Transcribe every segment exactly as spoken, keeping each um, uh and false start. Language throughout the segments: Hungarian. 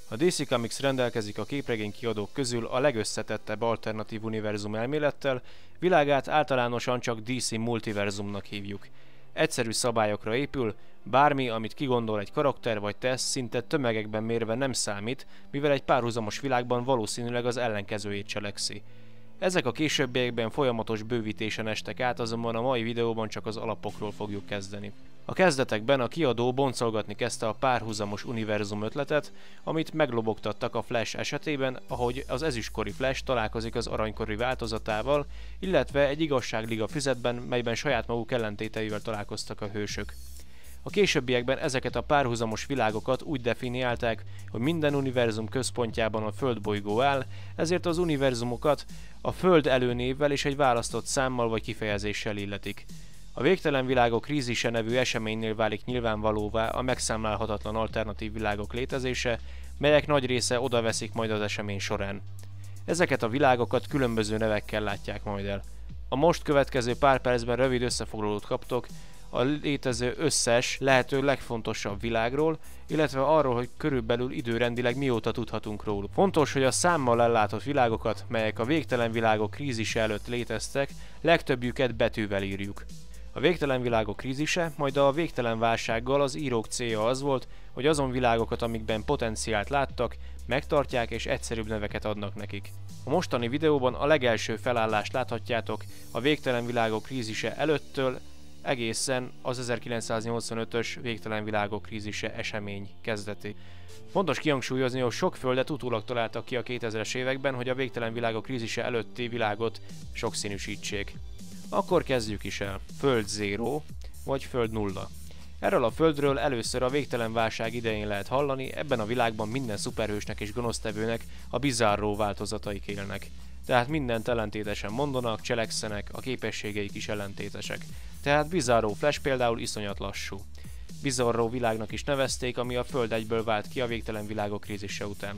A dé cé Comics rendelkezik a képregény kiadók közül a legösszetettebb alternatív univerzum elmélettel, világát általánosan csak dé cé multiverzumnak hívjuk. Egyszerű szabályokra épül, bármi, amit kigondol egy karakter vagy tesz, szinte tömegekben mérve nem számít, mivel egy párhuzamos világban valószínűleg az ellenkezőjét cselekszi. Ezek a későbbiekben folyamatos bővítésen estek át, azonban a mai videóban csak az alapokról fogjuk kezdeni. A kezdetekben a kiadó boncolgatni kezdte a párhuzamos univerzum ötletet, amit meglobogtattak a Flash esetében, ahogy az ezüstkori Flash találkozik az aranykori változatával, illetve egy igazságliga füzetben, melyben saját maguk ellentéteivel találkoztak a hősök. A későbbiekben ezeket a párhuzamos világokat úgy definiálták, hogy minden univerzum központjában a földbolygó áll, ezért az univerzumokat a Föld előnévvel és egy választott számmal vagy kifejezéssel illetik. A Végtelen Világok Krízise nevű eseménynél válik nyilvánvalóvá a megszámlálhatatlan alternatív világok létezése, melyek nagy része odaveszik majd az esemény során. Ezeket a világokat különböző nevekkel látják majd el. A most következő pár percben rövid összefoglalót kaptok a létező összes, lehető legfontosabb világról, illetve arról, hogy körülbelül időrendileg mióta tudhatunk róluk. Fontos, hogy a számmal ellátott világokat, melyek a Végtelen Világok Krízise előtt léteztek, legtöbbjüket betűvel írjuk. A Végtelen Világok Krízise, majd a Végtelen Válsággal az írók célja az volt, hogy azon világokat, amikben potenciált láttak, megtartják és egyszerűbb neveket adnak nekik. A mostani videóban a legelső felállást láthatjátok a Végtelen Világok Krízise előttől egészen az ezerkilencszáznyolcvanötös Végtelen Világok Krízise esemény kezdeti. Fontos kihangsúlyozni, hogy sok földet utólag találtak ki a kétezres években, hogy a Végtelen Világok Krízise előtti világot sokszínűsítsék. Akkor kezdjük is el. Föld zéro, vagy Föld nulla. Erről a földről először a Végtelen Válság idején lehet hallani, ebben a világban minden szuperhősnek és gonosztevőnek a Bizarro változataik élnek. Tehát mindent ellentétesen mondanak, cselekszenek, a képességeik is ellentétesek. Tehát Bizarro Flash például iszonyat lassú. Bizarro világnak is nevezték, ami a Föld egyből vált ki a Végtelen Világok Krízise után.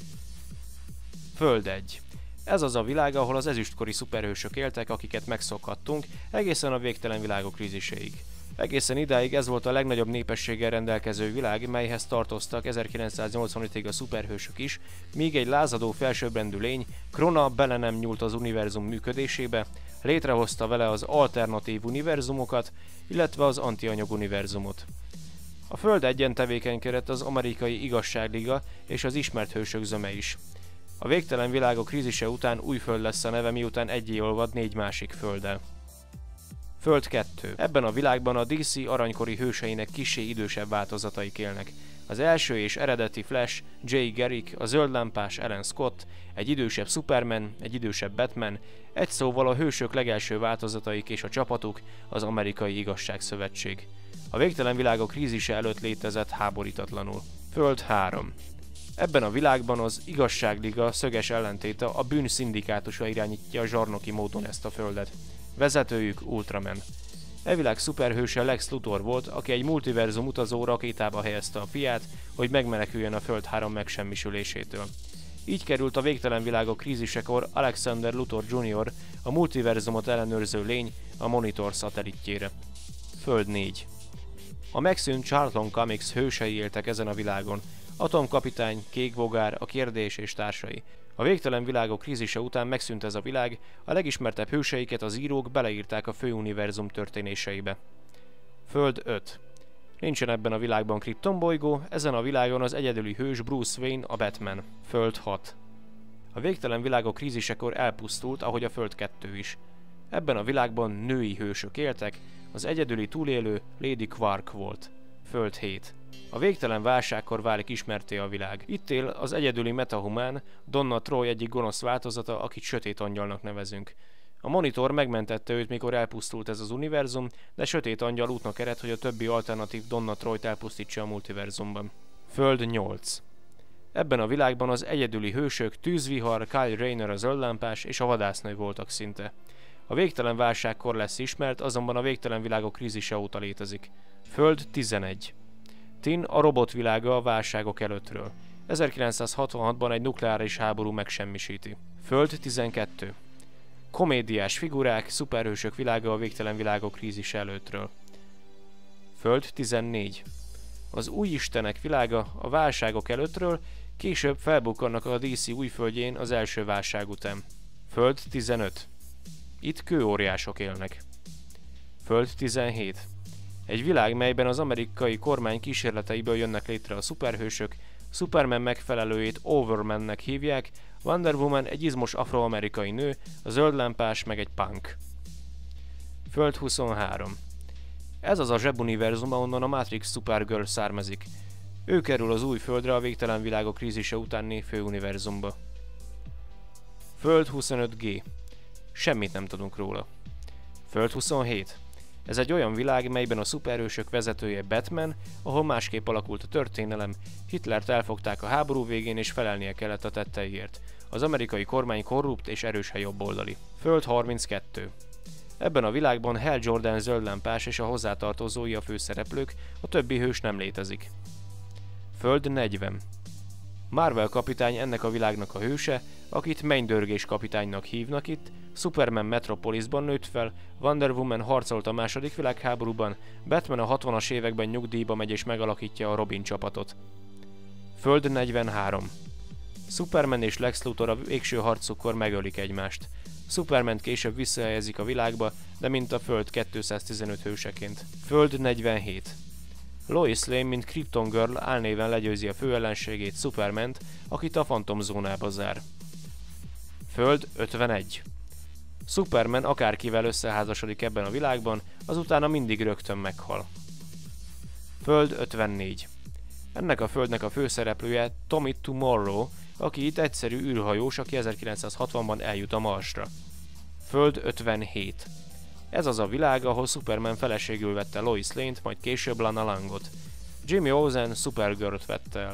Föld egy. Ez az a világ, ahol az ezüstkori szuperhősök éltek, akiket megszokhattunk, egészen a Végtelen Világok Kríziséig. Egészen idáig ez volt a legnagyobb népességgel rendelkező világ, melyhez tartoztak ezerkilencszáznyolcvanötig a szuperhősök is, míg egy lázadó felsőbbrendű lény, Krona, bele nem nyúlt az univerzum működésébe, létrehozta vele az alternatív univerzumokat, illetve az antianyag univerzumot. A Föld egyen tevékenykedett az amerikai igazságliga és az ismert hősök zöme is. A Végtelen Világok Krízise után új föld lesz a neve, miután egyé olvad négy másik földdel. Föld kettő. Ebben a világban a dé cé aranykori hőseinek kissé idősebb változataik élnek. Az első és eredeti Flash, Jay Garrick, a zöldlámpás Alan Scott, egy idősebb Superman, egy idősebb Batman, egy szóval a hősök legelső változataik és a csapatuk, az Amerikai Igazságszövetség. A Végtelen Világok Krízise előtt létezett háborítatlanul. Föld három. Ebben a világban az Igazságliga szöges ellentéte, a bűn szindikátusa irányítja zsarnoki módon ezt a földet. Vezetőjük Ultraman. E világ szuperhőse Lex Luthor volt, aki egy multiverzum utazó rakétába helyezte a fiát, hogy megmeneküljön a Föld három megsemmisülésétől. Így került a Végtelen Világok Krízisekor Alexander Luthor junior, a multiverzumot ellenőrző lény, a Monitor szatellitjére. Föld négy. A megszűnt Charlton Comics hősei éltek ezen a világon. Atomkapitány, Kékbogár, a Kérdés és társai. A Végtelen Világok Krízise után megszűnt ez a világ, a legismertebb hőseiket az írók beleírták a főuniverzum történéseibe. Föld öt. Nincsen ebben a világban Krypton bolygó, ezen a világon az egyedüli hős Bruce Wayne, a Batman. Föld hat. A Végtelen Világok Krízisekor elpusztult, ahogy a Föld kettő is. Ebben a világban női hősök éltek, az egyedüli túlélő Lady Quark volt. Föld hét. A Végtelen Válságkor válik ismerté a világ. Itt él az egyedüli metahumán, Donna Troy egyik gonosz változata, akit Sötét Angyalnak nevezünk. A Monitor megmentette őt, mikor elpusztult ez az univerzum, de Sötét Angyal útnak ered, hogy a többi alternatív Donna Troyt elpusztítsa a multiverzumban. Föld nyolc. Ebben a világban az egyedüli hősök Tűzvihar, Kyle Rayner a zöldlámpás és a vadásznő voltak szinte. A Végtelen Válságkor lesz ismert, azonban a Végtelen Világok Krízise óta létezik. Föld tizenegy. Tin a robotvilága a válságok előttről. ezerkilencszázhatvanhatban egy nukleáris háború megsemmisíti. Föld tizenkettő. Komédiás figurák, szuperhősök világa a Végtelen Világok Krízise előttről. Föld tizennégy. Az új istenek világa a válságok előttről, később felbukkannak a dé cé új földjén az első válság után. Föld tizenöt. Itt kőóriások élnek. Föld tizenhét. Egy világ, melyben az amerikai kormány kísérleteiből jönnek létre a szuperhősök, Superman megfelelőjét Overmannek hívják, Wonder Woman egy izmos afroamerikai nő, a zöldlámpás meg egy punk. Föld huszonhárom. Ez az a zsebuniverzum, ahonnan a Matrix Supergirl származik. Ő kerül az új földre a végtelen világok krízise utáni főuniverzumba. Föld huszonöt G. Semmit nem tudunk róla. Föld huszonhét. Ez egy olyan világ, melyben a szuperhősök vezetője Batman, ahol másképp alakult a történelem, Hitlert elfogták a háború végén és felelnie kellett a tetteiért. Az amerikai kormány korrupt és erősen jobboldali. Föld harminckettő. Ebben a világban Hal Jordan zöldlámpás és a hozzátartozói a főszereplők, a többi hős nem létezik. Föld negyven. Marvel kapitány ennek a világnak a hőse, akit mennydörgés kapitánynak hívnak itt, Superman Metropolisban nőtt fel, Wonder Woman harcolt a második világháborúban, Batman a hatvanas években nyugdíjba megy és megalakítja a Robin csapatot. Föld negyvenhárom. Superman és Lex Luthor a végső harcukkor megölik egymást. Supermant később visszahelyezik a világba, de mint a Föld kétszáztizenöt hőseként. Föld negyvenhét. Lois Lane, mint Krypton Girl álnéven legyőzi a főellenségét, Supermant, akit a fantomzónába zár. Föld ötvenegy. Superman akárkivel összeházasodik ebben a világban, azutána mindig rögtön meghal. Föld ötvennégy. Ennek a földnek a főszereplője Tommy Tomorrow, aki itt egyszerű űrhajós, aki ezerkilencszázhatvanban eljut a Marsra. Föld ötvenhét. Ez az a világ, ahol Superman feleségül vette Lois Lane-t, majd később Lana Langot. Jimmy Olsen Supergirl-t vette el.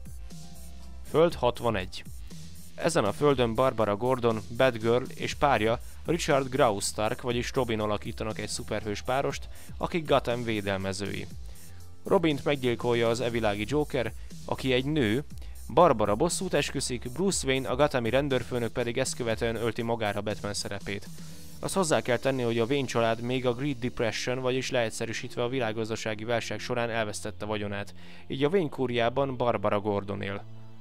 Föld hatvanegy. Ezen a földön Barbara Gordon, Batgirl és párja Richard Graustark, vagyis Robin alakítanak egy szuperhős párost, akik Gotham védelmezői. Robint meggyilkolja az evilági Joker, aki egy nő, Barbara bosszút esküszik, Bruce Wayne, a Gothami rendőrfőnök pedig ezt követően ölti magára Batman szerepét. Azt hozzá kell tenni, hogy a Wayne család még a Great Depression, vagyis leegyszerűsítve a világgazdasági válság során elvesztette vagyonát, így a Wayne kúriában Barbara Gordon él.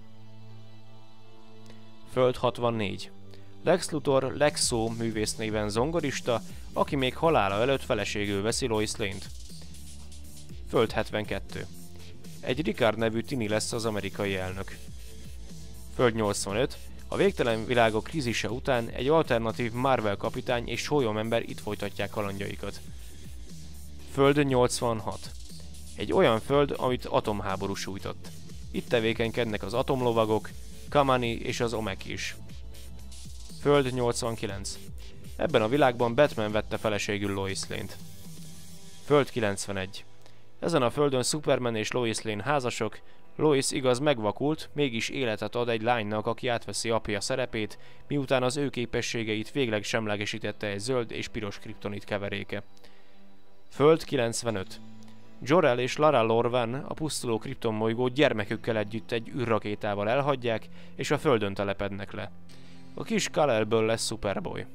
Föld hatvannégy. Lex Luthor Lexo művész néven zongorista, aki még halála előtt feleségül veszi Lois Lane-t. Föld hetvenkettő. Egy Ricard nevű tini lesz az amerikai elnök. Föld nyolcvanöt. A végtelen világok krízise után egy alternatív Marvel kapitány és sólyomember itt folytatják kalandjaikat. Föld nyolcvanhat. Egy olyan föld, amit atomháború sújtott. Itt tevékenykednek az atomlovagok, Kamani és az Omek is. Föld nyolcvankilenc. Ebben a világban Batman vette feleségül Lois Lane-t. Föld kilencvenegy. Ezen a földön Superman és Lois Lane házasok, Lois igaz megvakult, mégis életet ad egy lánynak, aki átveszi apja szerepét, miután az ő képességeit végleg semlegesítette egy zöld és piros kriptonit keveréke. Föld kilencvenöt. Jor-El és Lara Lor-Van a pusztuló kriptonbolygót gyermekükkel együtt egy űrrakétával elhagyják, és a földön telepednek le. A kis Kal-El-ből lesz Superboy.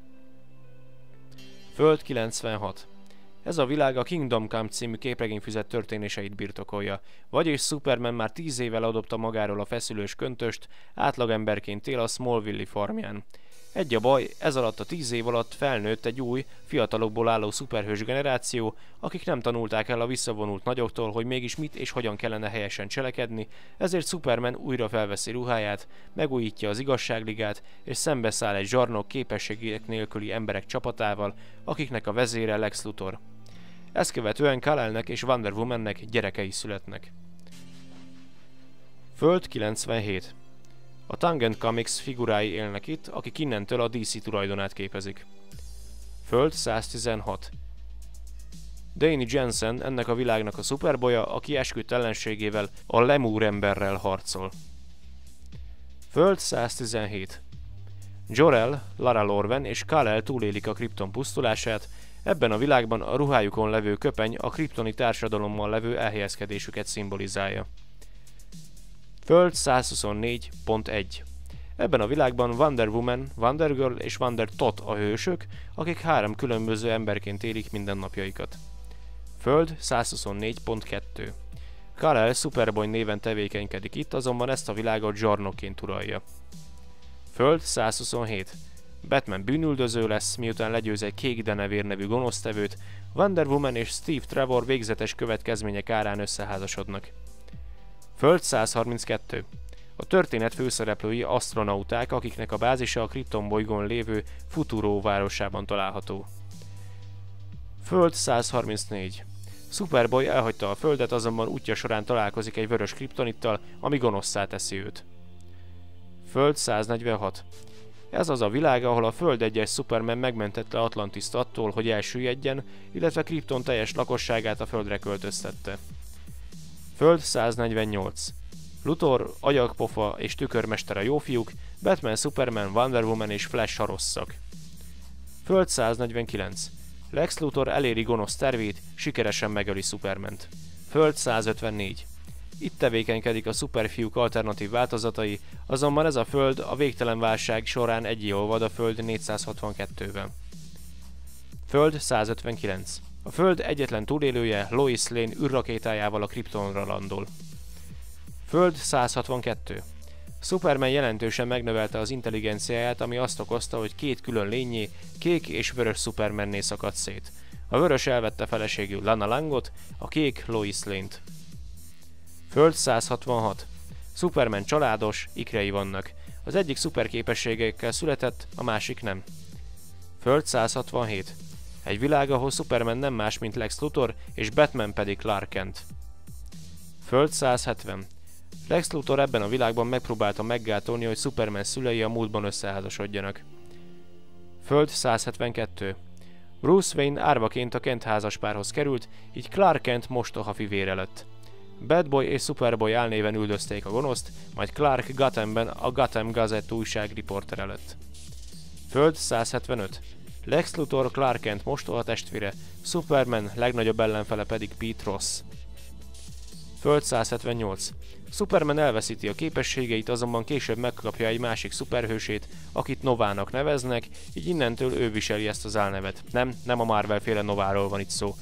Föld kilencvenhat. Ez a világ a Kingdom Come című képregényfüzet történéseit birtokolja, vagyis Superman már tíz éve ledobta magáról a feszülős köntöst, átlagemberként él a Smallville-i farmján. Egy a baj, ez alatt a tíz év alatt felnőtt egy új, fiatalokból álló szuperhős generáció, akik nem tanulták el a visszavonult nagyoktól, hogy mégis mit és hogyan kellene helyesen cselekedni, ezért Superman újra felveszi ruháját, megújítja az igazságligát, és szembeszáll egy zsarnok képességek nélküli emberek csapatával, akiknek a vezére Lex Luthor. Ezt követően Kal-Elnek és Wonder Womannek gyerekei születnek. Föld kilencvenhét. A Tangent Comics figurái élnek itt, akik innentől a dé cé tulajdonát képezik. Föld száztizenhat. Danny Jensen ennek a világnak a szuperbolya, aki esküdt ellenségével, a Lemur emberrel harcol. Föld száztizenhét. Jor-El, Lara Lor-Van és Kal-El túlélik a Krypton pusztulását, ebben a világban a ruhájukon levő köpeny a kriptoni társadalommal levő elhelyezkedésüket szimbolizálja. Föld százhuszonnégy pont egy. Ebben a világban Wonder Woman, Wonder Girl és Wonder Tot a hősök, akik három különböző emberként élik mindennapjaikat. Föld százhuszonnégy pont kettő. Kal-El Superboy néven tevékenykedik itt, azonban ezt a világot zsarnokként uralja. Föld százhuszonhét. Batman bűnüldöző lesz, miután legyőz egy Kék Denevér nevű gonosztevőt, Wonder Woman és Steve Trevor végzetes következmények árán összeházasodnak. Föld százharminckettő. A történet főszereplői asztronauták, akiknek a bázisa a Krypton bolygón lévő Futuro városában található. Föld százharmincnégy. Superboy elhagyta a Földet, azonban útja során találkozik egy vörös kriptonittal, ami gonoszszá teszi őt. Föld száznegyvenhat. Ez az a világ, ahol a Föld egyes Superman megmentette Atlantiszt attól, hogy elsüllyedjen, illetve Krypton teljes lakosságát a Földre költöztette. Föld száznegyvennyolc. Luthor, Agyagpofa és Tükörmester a jófiúk, Batman, Superman, Wonder Woman és Flash a rosszak. Föld száznegyvenkilenc. Lex Luthor eléri gonosz tervét, sikeresen megöli Supermant. Föld százötvennégy. Itt tevékenykedik a szuperfiúk alternatív változatai, azonban ez a Föld a végtelen válság során egybeolvad a Föld négyszázhatvankettővel. Föld százötvenkilenc. A Föld egyetlen túlélője, Lois Lane űrrakétájával a Kryptonra landol. Föld százhatvankettő. Superman jelentősen megnövelte az intelligenciáját, ami azt okozta, hogy két külön lényé, kék és vörös Supermanné szakadt szét. A vörös elvette feleségül Lana Langot, a kék Lois Lane-t. Föld százhatvanhat. Superman családos, ikrei vannak. Az egyik szuperképességekkel született, a másik nem. Föld százhatvanhét. Egy világ, ahol Superman nem más, mint Lex Luthor, és Batman pedig Clark Kent. Föld százhetven. Lex Luthor ebben a világban megpróbálta meggátolni, hogy Superman szülei a múltban összeházasodjanak. Föld százhetvenkettő. Bruce Wayne árvaként a Kent házaspárhoz került, így Clark Kent mostoha fivére lett. Batboy és Superboy álnéven üldözték a gonoszt, majd Clark Gothamben a Gotham Gazette újság riportere lett. Föld százhetvenöt. Lex Luthor Clark Kent mostoha testvére, Superman legnagyobb ellenfele pedig Pete Ross. Föld százhetvennyolc. Superman elveszíti a képességeit, azonban később megkapja egy másik szuperhősét, akit Novának neveznek, így innentől ő viseli ezt az álnevet. Nem, nem a Marvel féle Nováról van itt szó.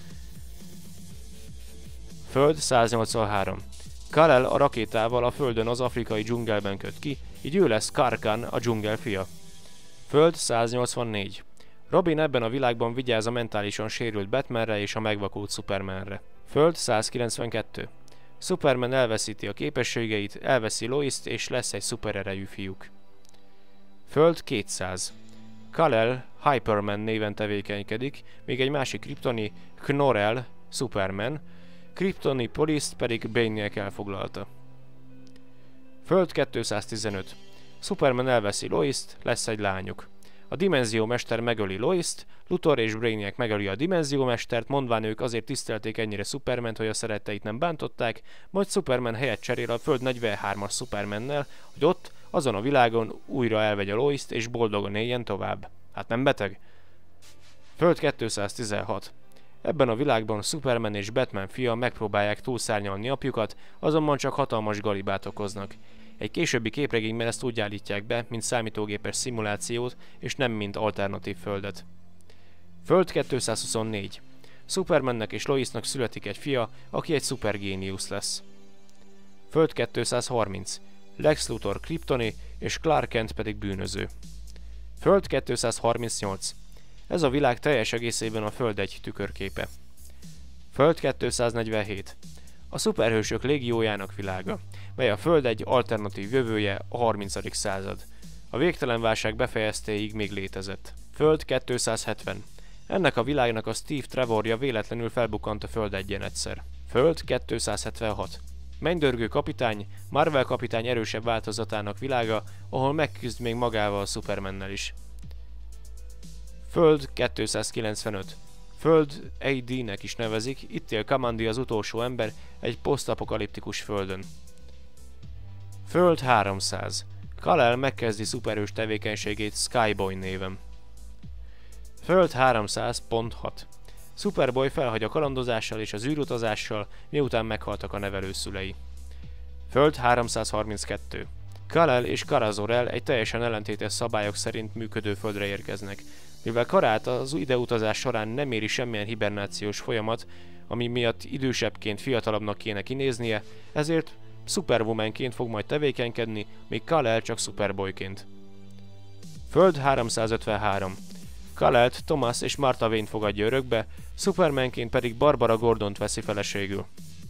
Föld száznyolcvanhárom. Kal-El a rakétával a Földön az afrikai dzsungelben köt ki, így ő lesz Kar-Khan, a dzsungel fia. Föld száznyolcvannégy. Robin ebben a világban vigyáz a mentálisan sérült Batmanre és a megvakult Supermanre. Föld százkilencvenkettő. Superman elveszíti a képességeit, elveszi Loist és lesz egy szupererejű fiúk. Föld kétszáz. Kal-El Hyperman néven tevékenykedik, még egy másik kriptoni Kor-El Superman, kriptoni Police pedig Brainiac elfoglalta. Föld kétszáztizenöt. Superman elveszi Loist, lesz egy lányuk. A Dimenziómester megöli Loist, Luthor és Brainiac megöli a Dimenziómestert, mondván ők azért tisztelték ennyire Supermant, hogy a szeretteit nem bántották, majd Superman helyet cserél a Föld negyvenhármas Supermannel, hogy ott, azon a világon újra elvegye Loist és boldogan éljen tovább. Hát nem beteg? Föld kétszáztizenhat. Ebben a világban Superman és Batman fia megpróbálják túlszárnyalni apjukat, azonban csak hatalmas galibát okoznak. Egy későbbi képregényben ezt úgy állítják be, mint számítógépes szimulációt, és nem mint alternatív földet. Föld kétszázhuszonnégy. Supermannek és Loisnak születik egy fia, aki egy szupergéniusz lesz. Föld kétszázharminc. Lex Luthor kriptoni, és Clark Kent pedig bűnöző. Föld kétszázharmincnyolc. Ez a világ teljes egészében a Föld egy tükörképe. Föld kétszáznegyvenhét. A szuperhősök légiójának világa, mely a Föld egy alternatív jövője, a harmincadik század. A végtelen válság befejeztéig még létezett. Föld kétszázhetven. Ennek a világnak a Steve Trevorja véletlenül felbukkant a Föld egyen egyszer. Föld kétszázhetvenhat. Mennydörgő kapitány, Marvel kapitány erősebb változatának világa, ahol megküzd még magával a Supermannel is. Föld kétszázkilencvenöt. Föld á dé-nek is nevezik, itt él Kamandi, az utolsó ember, egy posztapokaliptikus földön. Föld háromszáz. Kal-El megkezdi szuperhős tevékenységét Skyboy néven. Föld háromszáz pont hat. Superboy felhagy a kalandozással és az űrutazással, miután meghaltak a nevelőszülei. Föld háromszázharminckettő. Kal-El és Kara-Zor-El egy teljesen ellentétes szabályok szerint működő földre érkeznek. Mivel Karát az ideutazás során nem éri semmilyen hibernációs folyamat, ami miatt idősebbként fiatalabbnak kéne kinéznie, ezért Superwomanként fog majd tevékenykedni, míg Kal-El csak Superboyként. Föld háromszázötvenhárom. Kal-Elt Thomas és Martha Wayne fogadja örökbe, Supermanként pedig Barbara Gordont veszi feleségül.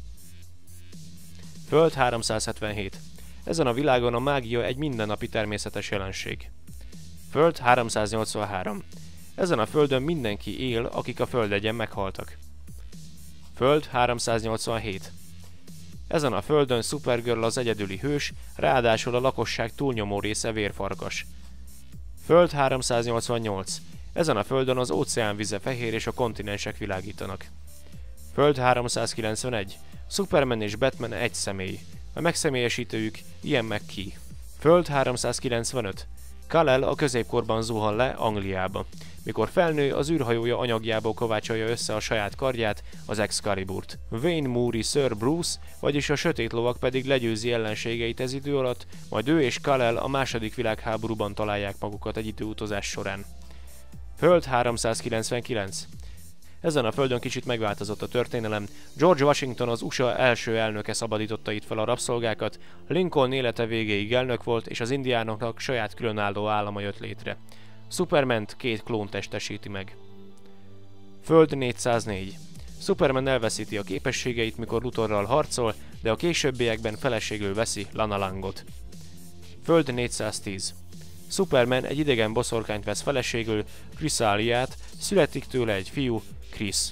Föld háromszázhetvenhét. Ezen a világon a mágia egy mindennapi természetes jelenség. Föld háromszáznyolcvanhárom. Ezen a földön mindenki él, akik a földegyen meghaltak. Föld háromszáznyolcvanhét. Ezen a földön Supergirl az egyedüli hős, ráadásul a lakosság túlnyomó része vérfarkas. Föld háromszáznyolcvannyolc. Ezen a földön az óceán vize fehér és a kontinensek világítanak. Föld háromszázkilencvenegy. Superman és Batman egy személy. A megszemélyesítőjük Ian McKee. Föld háromszázkilencvenöt. Kal-El a középkorban zuhan le Angliába. Mikor felnő, az űrhajója anyagjából kovácsolja össze a saját kardját, az Excaliburt. Wayne Moody Sir Bruce, vagyis a sötét lovak pedig legyőzi ellenségeit ez idő alatt, majd ő és Kal-El a második világháborúban találják magukat egy időutazás során. Föld háromszázkilencvenkilenc. Ezen a földön kicsit megváltozott a történelem. George Washington, az u es á első elnöke szabadította itt fel a rabszolgákat, Lincoln élete végéig elnök volt, és az indiánoknak saját különálló állama jött létre. Supermant két klón testesíti meg. Föld négyszáznégy. Superman elveszíti a képességeit, mikor Luthorral harcol, de a későbbiekben feleségül veszi Lana Langot. Föld négyszáztíz. Superman egy idegen boszorkányt vesz feleségül, Chrysaliát, születik tőle egy fiú, Chris.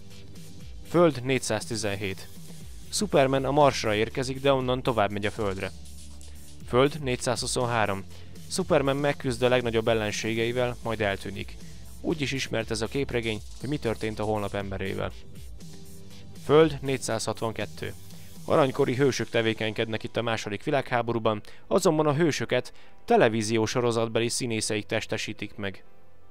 Föld négyszáztizenhét. Superman a Marsra érkezik, de onnan tovább megy a Földre. Föld négyszázhuszonhárom. Superman megküzd a legnagyobb ellenségeivel, majd eltűnik. Úgy is ismert ez a képregény, hogy mi történt a holnap emberével. Föld négyszázhatvankettő. Aranykori hősök tevékenykednek itt a második világháborúban, azonban a hősöket televíziós sorozatbeli színészeik testesítik meg.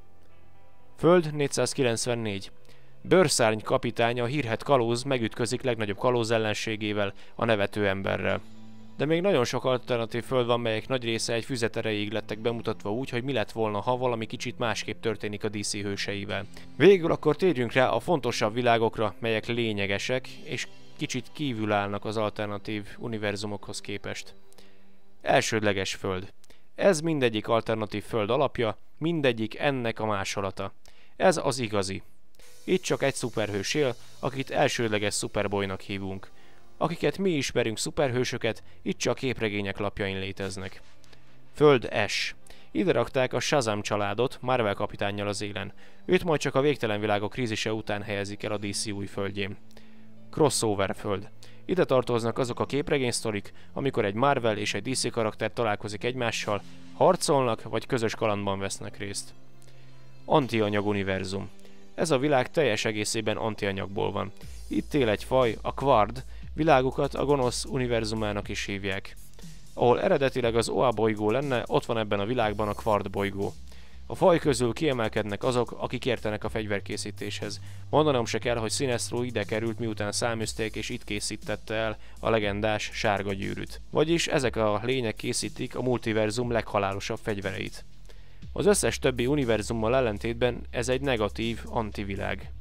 Föld négyszázkilencvennégy. Bőrszárny kapitány, a hírhedt kalóz megütközik legnagyobb kalóz ellenségével, a nevető emberrel. De még nagyon sok alternatív föld van, melyek nagy része egy füzet erejéig lettek bemutatva úgy, hogy mi lett volna, ha valami kicsit másképp történik a dé cé hőseivel. Végül akkor térjünk rá a fontosabb világokra, melyek lényegesek, és kicsit kívül állnak az alternatív univerzumokhoz képest. Elsődleges föld. Ez mindegyik alternatív föld alapja, mindegyik ennek a másolata. Ez az igazi. Itt csak egy szuperhős él, akit elsődleges Superboynak hívunk. Akiket mi ismerünk szuperhősöket, itt csak képregények lapjain léteznek. Föld S. Ide rakták a Shazam családot, Marvel kapitánnyal az élen. Őt majd csak a végtelen világok krízise után helyezik el a dé cé új földjén. Crossover föld. Ide tartoznak azok a képregénysztorik, amikor egy Marvel és egy dé cé karakter találkozik egymással, harcolnak vagy közös kalandban vesznek részt. Antianyag univerzum. Ez a világ teljes egészében antianyagból van. Itt él egy faj, a Qward, világukat a gonosz univerzumának is hívják. Ahol eredetileg az Oa bolygó lenne, ott van ebben a világban a Qward bolygó. A faj közül kiemelkednek azok, akik értenek a fegyverkészítéshez. Mondanom se kell, hogy Sinestro ide került, miután száműzték, és itt készítette el a legendás sárga gyűrűt. Vagyis ezek a lények készítik a multiverzum leghalálosabb fegyvereit. Az összes többi univerzummal ellentétben ez egy negatív antivilág.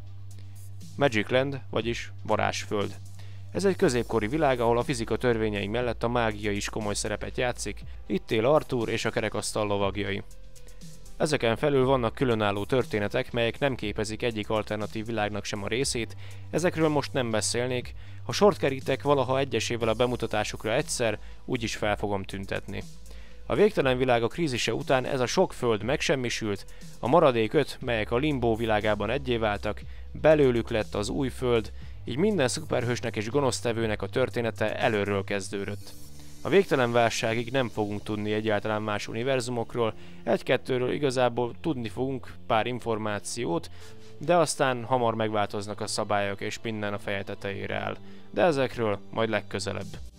Magic Land, vagyis varázsföld. Ez egy középkori világ, ahol a fizika törvényei mellett a mágia is komoly szerepet játszik, itt él Arthur és a kerekasztal lovagjai. Ezeken felül vannak különálló történetek, melyek nem képezik egyik alternatív világnak sem a részét, ezekről most nem beszélnék, ha sort kerítek valaha egyesével a bemutatásukra egyszer, úgyis fel fogom tüntetni. A végtelen világ a krízise után ez a sok föld megsemmisült, a maradék öt, melyek a Limbo világában egyé váltak, belőlük lett az új föld, így minden szuperhősnek és gonosztevőnek a története előről kezdődött. A végtelen válságig nem fogunk tudni egyáltalán más univerzumokról, egy-kettőről igazából tudni fogunk pár információt, de aztán hamar megváltoznak a szabályok és minden a feje tetejére áll. De ezekről majd legközelebb.